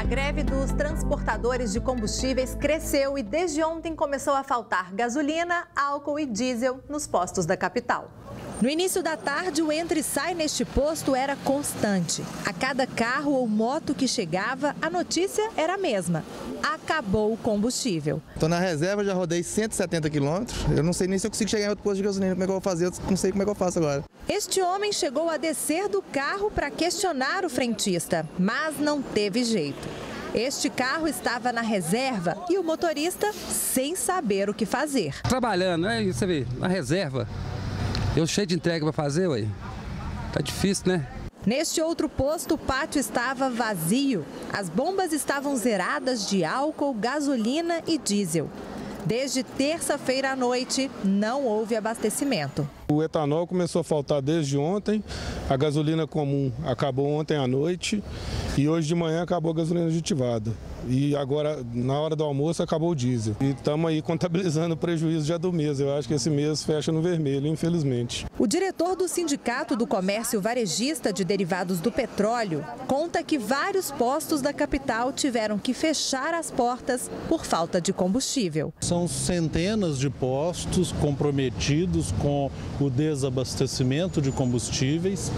greve dos transportadores de combustíveis cresceu e desde ontem começou a faltar gasolina, álcool e diesel nos postos da capital. No início da tarde, o entra e sai neste posto era constante. A cada carro ou moto que chegava, a notícia era a mesma: acabou o combustível. Estou na reserva, já rodei 170 quilômetros. Eu não sei nem se eu consigo chegar em outro posto de gasolina. Como é que eu vou fazer? Eu não sei como é que eu faço agora. Este homem chegou a descer do carro para questionar o frentista, mas não teve jeito. Este carro estava na reserva e o motorista sem saber o que fazer. Trabalhando, né? Você vê, na reserva. Eu cheio de entrega para fazer, ué. Tá difícil, né? Neste outro posto, o pátio estava vazio. As bombas estavam zeradas de álcool, gasolina e diesel. Desde terça-feira à noite, não houve abastecimento. O etanol começou a faltar desde ontem, a gasolina comum acabou ontem à noite e hoje de manhã acabou a gasolina aditivada. E agora, na hora do almoço, acabou o diesel. E estamos aí contabilizando o prejuízo já do mês. Eu acho que esse mês fecha no vermelho, infelizmente. O diretor do Sindicato do Comércio Varejista de Derivados do Petróleo conta que vários postos da capital tiveram que fechar as portas por falta de combustível. São centenas de postos comprometidos com o desabastecimento de combustíveis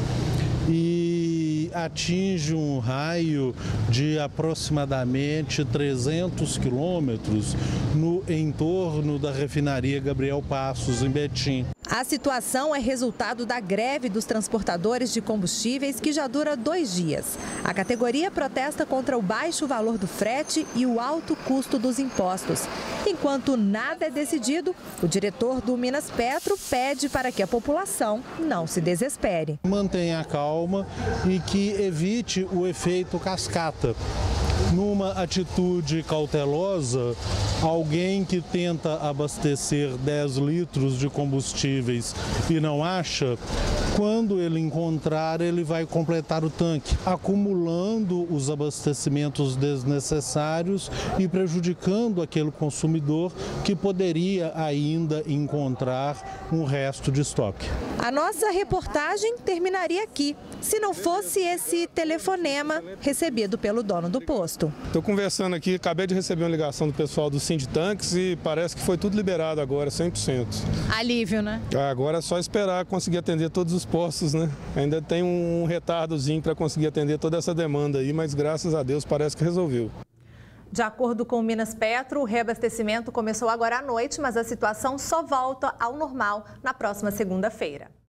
e atinge um raio de aproximadamente 300 quilômetros no entorno da refinaria Gabriel Passos, em Betim. A situação é resultado da greve dos transportadores de combustíveis que já dura 2 dias. A categoria protesta contra o baixo valor do frete e o alto custo dos impostos. Enquanto nada é decidido, o diretor do Minas Petro pede para que a população não se desespere. Mantenha a calma e que evite o efeito cascata. Numa atitude cautelosa, alguém que tenta abastecer 10 litros de combustíveis e não acha, quando ele encontrar, ele vai completar o tanque, acumulando os abastecimentos desnecessários e prejudicando aquele consumidor que poderia ainda encontrar um resto de estoque. A nossa reportagem terminaria aqui, se não fosse esse telefonema recebido pelo dono do posto. Estou conversando aqui, acabei de receber uma ligação do pessoal do Sinditanques e parece que foi tudo liberado agora, 100%. Alívio, né? Agora é só esperar conseguir atender todos os postos, né? Ainda tem um retardozinho para conseguir atender toda essa demanda aí, mas graças a Deus parece que resolveu. De acordo com o Minas Petro, o reabastecimento começou agora à noite, mas a situação só volta ao normal na próxima segunda-feira.